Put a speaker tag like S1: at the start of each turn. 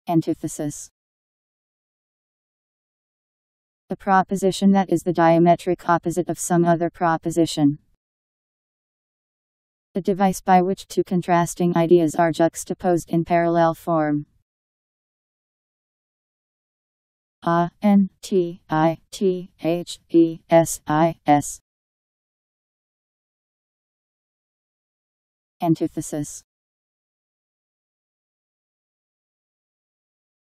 S1: Antithesis. A proposition that is the diametric opposite of some other proposition. A device by which two contrasting ideas are juxtaposed in parallel form. Antithesis.